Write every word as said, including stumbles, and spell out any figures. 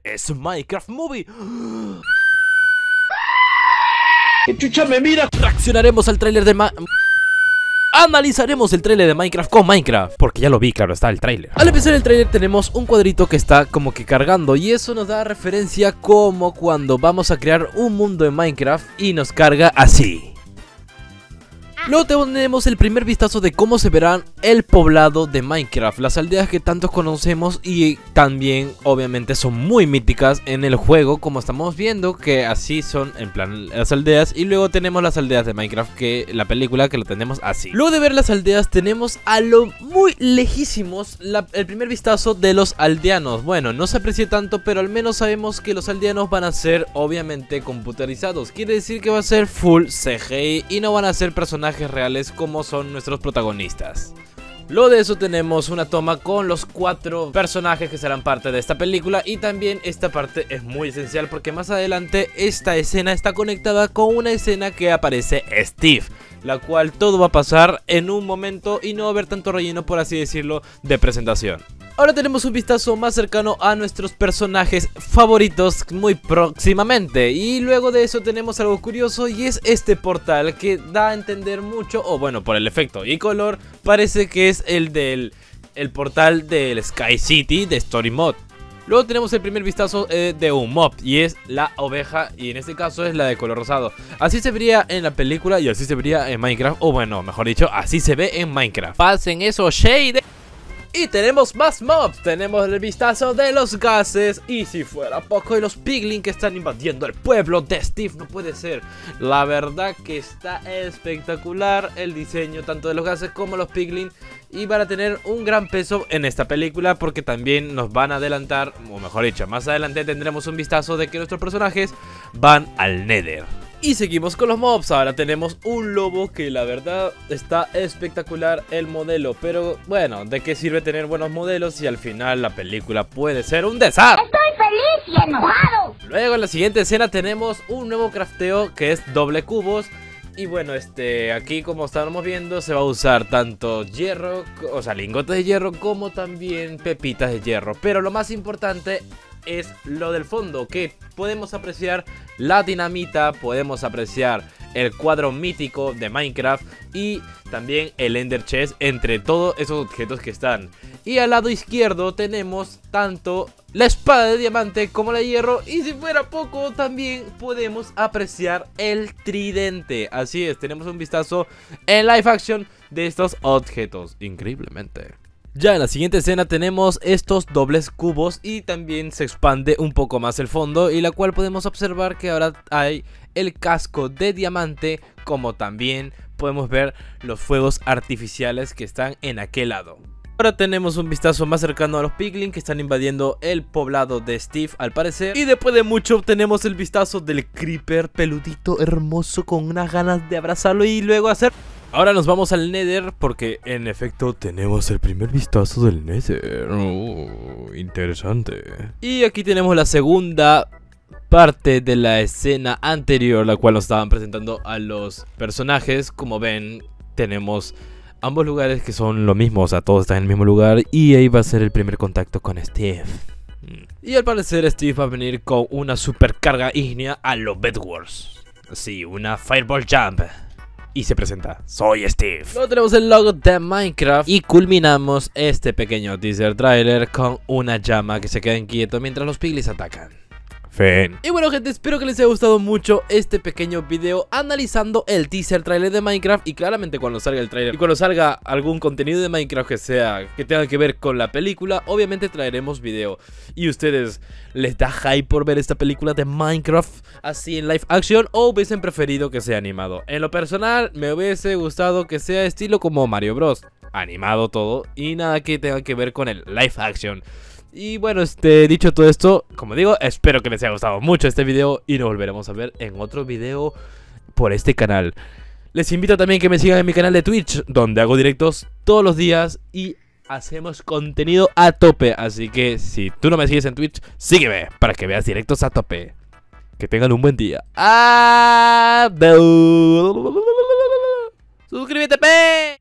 es Minecraft Movie. ¡Qué chucha me mira! Reaccionaremos al tráiler de Ma... Analizaremos el tráiler de Minecraft con Minecraft, porque ya lo vi, claro, está el tráiler. Al empezar el tráiler tenemos un cuadrito que está como que cargando, y eso nos da referencia como cuando vamos a crear un mundo en Minecraft y nos carga así. Luego tenemos el primer vistazo de cómo se verán el poblado de Minecraft, las aldeas que tantos conocemos y también obviamente son muy míticas en el juego, como estamos viendo que así son en plan las aldeas. Y luego tenemos las aldeas de Minecraft, que la película que lo tenemos así. Luego de ver las aldeas tenemos a lo muy lejísimos la, el primer vistazo de los aldeanos. Bueno, no se aprecia tanto, pero al menos sabemos que los aldeanos van a ser obviamente computarizados. Quiere decir que va a ser full C G I y no van a ser personajes reales como son nuestros protagonistas. Luego de eso tenemos una toma con los cuatro personajes que serán parte de esta película, y también esta parte es muy esencial porque más adelante esta escena está conectada con una escena que aparece Steve, la cual todo va a pasar en un momento y no va a haber tanto relleno, por así decirlo, de presentación. Ahora tenemos un vistazo más cercano a nuestros personajes favoritos muy próximamente. Y luego de eso tenemos algo curioso, y es este portal que da a entender mucho, o bueno, por el efecto y color, parece que es el del el portal del Sky City de Story Mode. Luego tenemos el primer vistazo eh, de un mob, y es la oveja, y en este caso es la de color rosado. Así se vería en la película y así se vería en Minecraft, o bueno, mejor dicho, así se ve en Minecraft. Pasen esos shade. Y tenemos más mobs, tenemos el vistazo de los gases, y si fuera poco, de los piglins que están invadiendo el pueblo de Steve. No puede ser, la verdad que está espectacular el diseño tanto de los gases como los piglins, y van a tener un gran peso en esta película porque también nos van a adelantar, o mejor dicho, más adelante tendremos un vistazo de que nuestros personajes van al Nether. Y seguimos con los mobs. Ahora tenemos un lobo que la verdad está espectacular el modelo, pero bueno, ¿de qué sirve tener buenos modelos si al final la película puede ser un desastre? ¡Estoy feliz y enojado! Luego en la siguiente escena tenemos un nuevo crafteo que es doble cubos. Y bueno, este, aquí como estábamos viendo se va a usar tanto hierro, o sea, lingotes de hierro, como también pepitas de hierro. Pero lo más importante es lo del fondo, que podemos apreciar la dinamita, podemos apreciar el cuadro mítico de Minecraft y también el Ender Chest entre todos esos objetos que están. Y al lado izquierdo tenemos tanto la espada de diamante como la de hierro, y si fuera poco también podemos apreciar el tridente. Así es, tenemos un vistazo en live action de estos objetos, increíblemente. Ya en la siguiente escena tenemos estos dobles cubos y también se expande un poco más el fondo, y la cual podemos observar que ahora hay el casco de diamante, como también podemos ver los fuegos artificiales que están en aquel lado. Ahora tenemos un vistazo más cercano a los piglins que están invadiendo el poblado de Steve al parecer. Y después de mucho tenemos el vistazo del creeper peludito hermoso con unas ganas de abrazarlo y luego hacer... Ahora nos vamos al Nether porque en efecto tenemos el primer vistazo del Nether. Oh, interesante. Y aquí tenemos la segunda parte de la escena anterior, la cual nos estaban presentando a los personajes. Como ven, tenemos ambos lugares que son lo mismo, o sea, todos están en el mismo lugar, y ahí va a ser el primer contacto con Steve. Y al parecer Steve va a venir con una supercarga ígnea a los Bed Wars. Sí, una Fireball Jump. Y se presenta, soy Steve. Luego tenemos el logo de Minecraft y culminamos este pequeño teaser trailer con una llama que se queda inquieto mientras los piglins atacan. Fin. Y bueno, gente, espero que les haya gustado mucho este pequeño video analizando el teaser trailer de Minecraft. Y claramente cuando salga el trailer y cuando salga algún contenido de Minecraft que sea que tenga que ver con la película, obviamente traeremos video. Y ustedes, ¿les da hype por ver esta película de Minecraft así en live action, o hubiesen preferido que sea animado? En lo personal me hubiese gustado que sea estilo como Mario Bros, animado todo y nada que tenga que ver con el live action. Y bueno, este, dicho todo esto, como digo, espero que les haya gustado mucho este video y nos volveremos a ver en otro video por este canal. Les invito también que me sigan en mi canal de Twitch, donde hago directos todos los días y hacemos contenido a tope. Así que si tú no me sigues en Twitch, sígueme para que veas directos a tope. Que tengan un buen día. ¡Adiós! ¡Suscríbete, pe!